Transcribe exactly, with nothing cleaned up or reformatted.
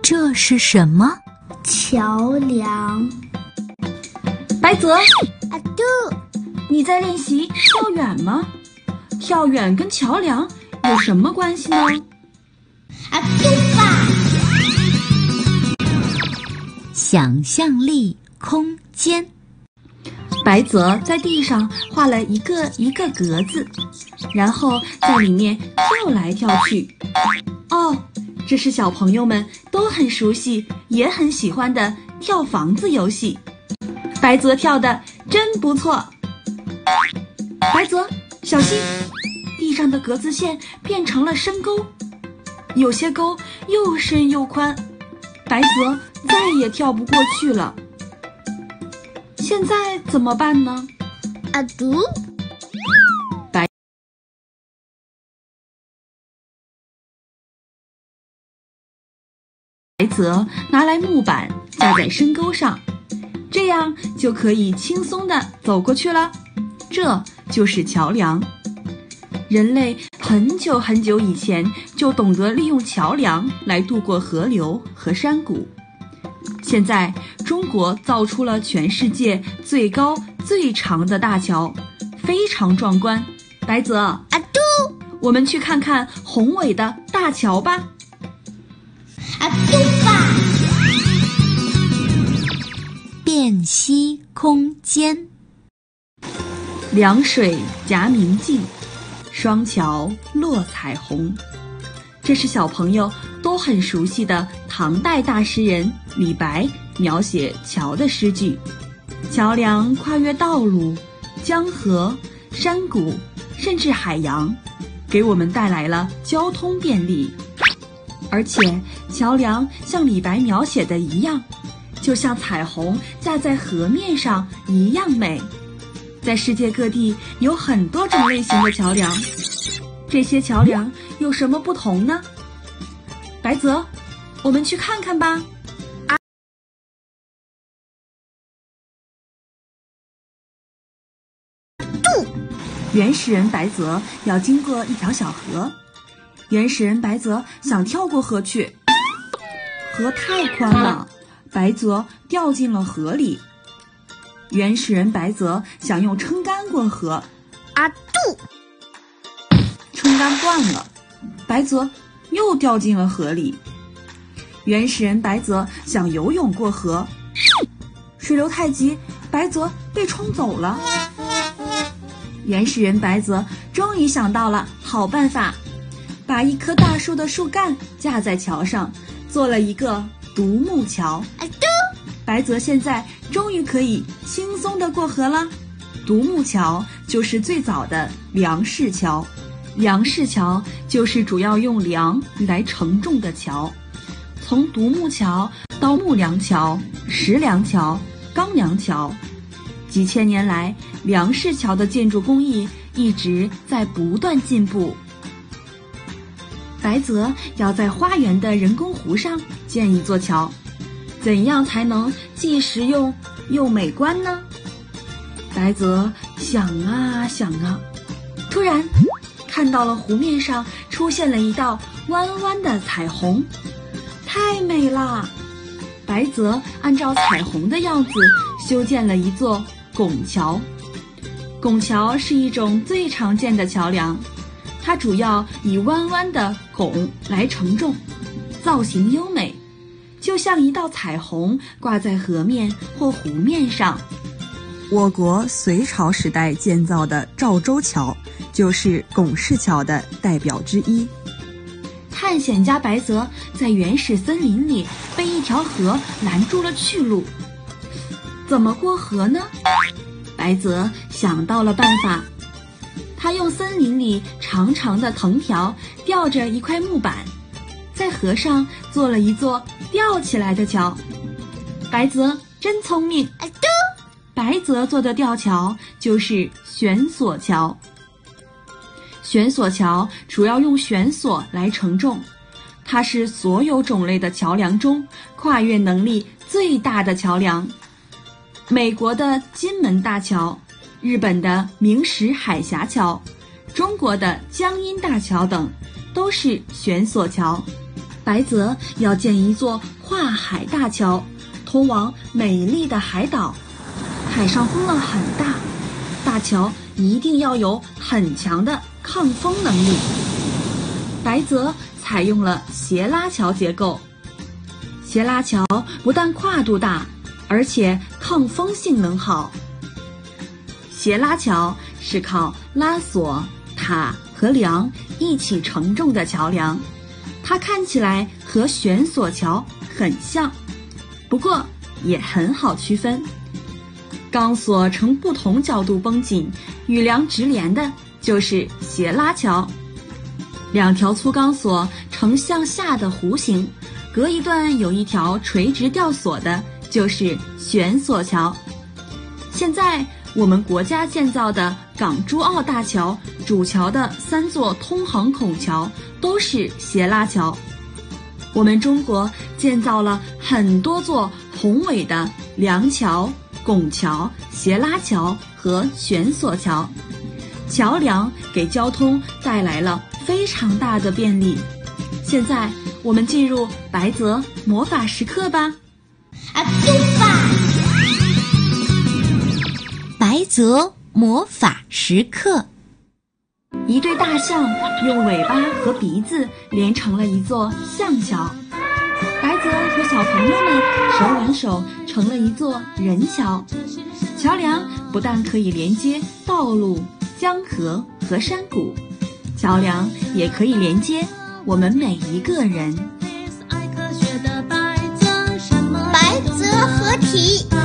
这是什么？ 桥梁。 白泽， 啊嘟， 你在练习跳远吗？跳远跟桥梁有什么关系呢？ 啊嘟吧！ 想象力空间。 白泽在地上画了一个一个格子，然后在里面跳来跳去。哦，这是小朋友们都很熟悉也很喜欢的跳房子游戏。白泽跳得真不错。白泽，小心，地上的格子线变成了深沟，有些沟又深又宽，白泽再也跳不过去了。现在怎么办呢？ 啊嘟， 白白泽拿来木板架在深沟上，这样就可以轻松地走过去了。这就是桥梁。人类很久很久以前就懂得利用桥梁来渡过河流和山谷。现在中国造出了全世界最高最长的大桥，非常壮观。白泽， 啊嘟， 我们去看看宏伟的大桥吧。 啊嘟吧！ 辨析空间。 凉水夹明镜，双桥落彩虹。这是小朋友都很熟悉的唐代大诗人李白描写桥的诗句。桥梁跨越道路、江河、山谷，甚至海洋，给我们带来了交通便利。而且桥梁像李白描写的一样，就像彩虹架在河面上一样美。在世界各地有很多种类型的桥梁，这些桥梁有什么不同呢？白泽，我们去看看吧。 嘟， 原始人白泽要经过一条小河，原始人白泽想跳过河去，河太宽了，白泽掉进了河里。原始人白泽想用撑杆过河， 啊嘟， 撑杆断了，白泽又掉进了河里。原始人白泽想游泳过河，水流太急，白泽被冲走了。原始人白泽终于想到了好办法，把一棵大树的树干架在桥上，做了一个独木桥。 啊嘟， 白泽现在终于可以轻松地过河了。独木桥就是最早的梁式桥，梁式桥就是主要用梁来承重的桥。从独木桥到木梁桥、石梁桥、钢梁桥，几千年来，梁式桥的建筑工艺一直在不断进步。白泽要在花园的人工湖上建一座桥，怎样才能既实用又美观呢？白泽想啊想啊，突然看到了湖面上出现了一道弯弯的彩虹，太美啦！白泽按照彩虹的样子修建了一座拱桥。拱桥是一种最常见的桥梁，它主要以弯弯的拱来承重，造型优美，就像一道彩虹挂在河面或湖面上。我国隋朝时代建造的赵州桥就是拱式桥的代表之一。探险家白泽在原始森林里被一条河拦住了去路，怎么过河呢？白泽想到了办法，他用森林里长长的藤条吊着一块木板，在河上做了一座吊起来的桥。白泽真聪明。 啊嘟， 白泽做的吊桥就是悬索桥。悬索桥主要用悬索来承重，它是所有种类的桥梁中跨越能力最大的桥梁。美国的金门大桥、日本的明石海峡桥、中国的江阴大桥等都是悬索桥。白泽要建一座跨海大桥，通往美丽的海岛。海上风浪很大，大桥一定要有很强的抗风能力。白泽采用了斜拉桥结构，斜拉桥不但跨度大，而且抗风性能好。斜拉桥是靠拉索、塔和梁一起承重的桥梁，它看起来和悬索桥很像，不过也很好区分。钢索呈不同角度绷紧，与梁直连的就是斜拉桥。两条粗钢索呈向下的弧形，隔一段有一条垂直吊索的，就是悬索桥。现在我们国家建造的港珠澳大桥主桥的三座通航孔桥都是斜拉桥。我们中国建造了很多座宏伟的梁桥、拱桥、斜拉桥和悬索桥，桥梁给交通带来了非常大的便利。现在我们进入白泽魔法时刻吧。 啊嘟吧！ 白泽魔法时刻。 一对大象用尾巴和鼻子连成了一座象桥，白泽和小朋友们手挽手成了一座人桥。桥梁不但可以连接道路、江河和山谷，桥梁也可以连接我们每一个人。 白泽合体。